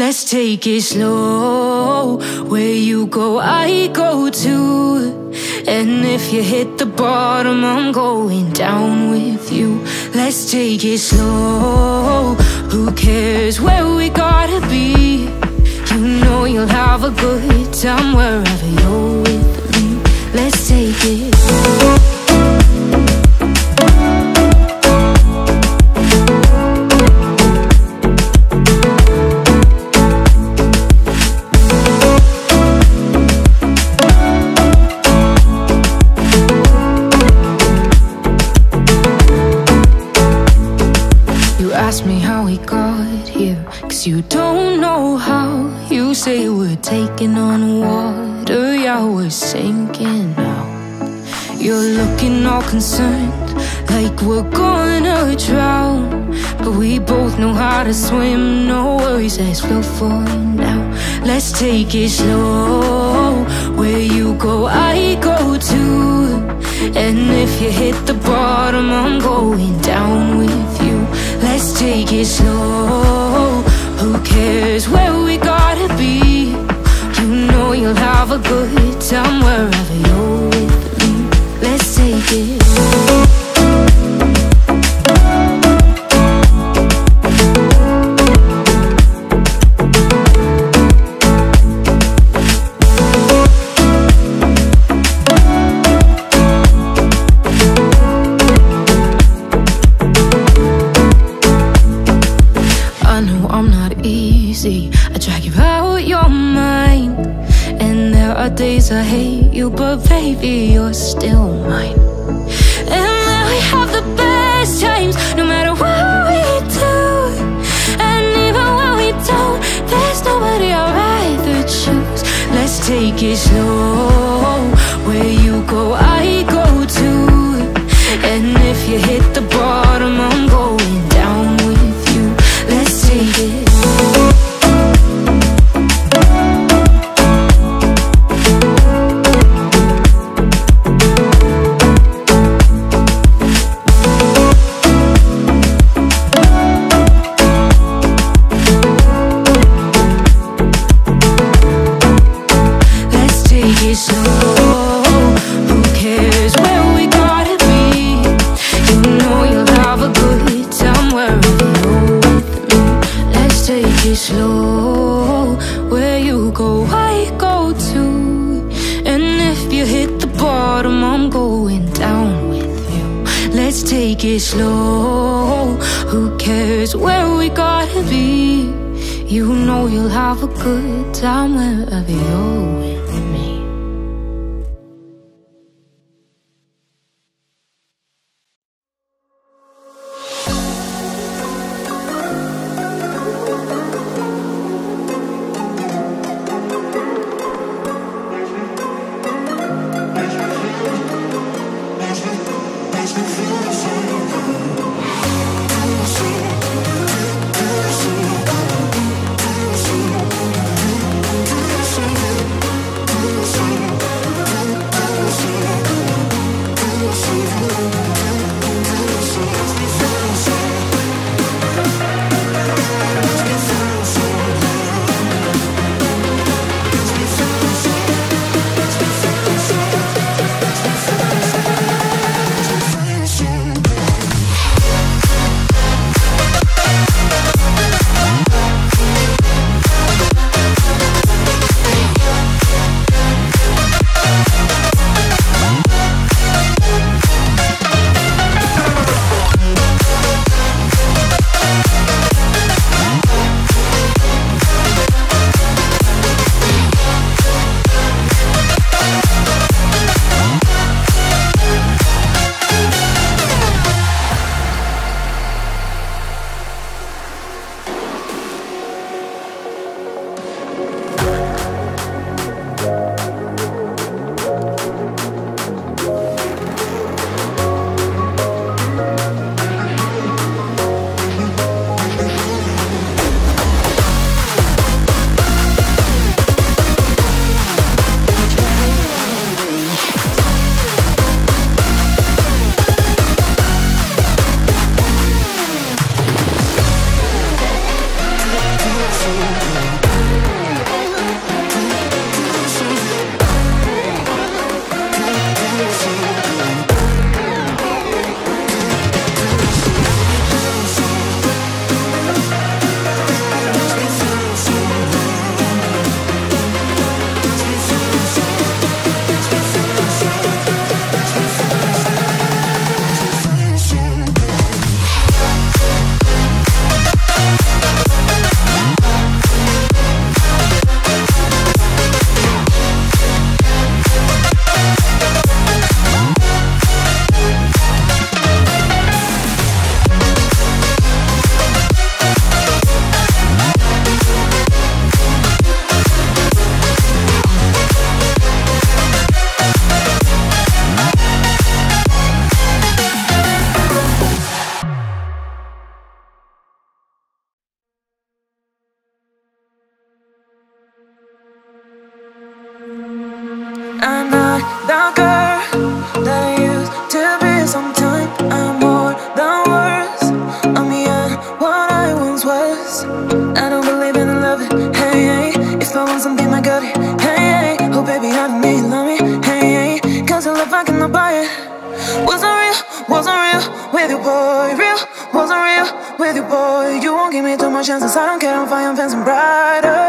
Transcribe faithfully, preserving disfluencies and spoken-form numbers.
Let's take it slow. Where you go, I go too. And if you hit the bottom, I'm going down with you. Let's take it slow. Who cares where we gotta be? You know you'll have a good time wherever you're with me. Let's take it slow. Ask me how we got here, cause you don't know how. You say we're taking on water, yeah, we're sinking now. You're looking all concerned, like we're gonna drown. But we both know how to swim, no worries, let's float for now. Let's take it slow. Where you go, I go too. And if you hit the bottom, I'm going down with you. Let's take it slow. Who cares where we gotta be? You know you'll have a good time wherever you're with me. Let's take it slow. I drag you out your mind, and there are days I hate you, but baby, you're still mine. And then we have the best times, no matter what we do. And even when we don't, there's nobody I'd rather choose. Let's take it slow. Where you go, I go too. And if you hit the bottom, I'm going down with you. Let's take it slow. Slow, where you go, I go too. And if you hit the bottom, I'm going down with you. Let's take it slow. Who cares where we gotta be? You know you'll have a good time wherever you're with me. I'm not the girl that I used to be. Sometimes I'm more than words. I'm beyond what I once was. I don't believe in love, hey, hey. If I want something, I got it, hey, hey. Oh baby, I don't need love me, hey, hey. Cause the love I cannot buy it. Wasn't real, wasn't real with you, boy. Real, wasn't real with you, boy. You won't give me too much chances. I don't care, I'm fine, I'm fancy brighter.